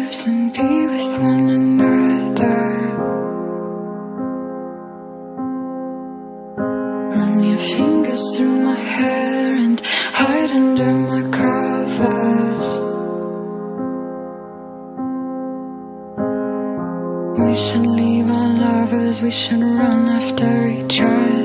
others and be with one another. Run your fingers through my hair and hide under my covers. We should leave our lovers, we should run after each other.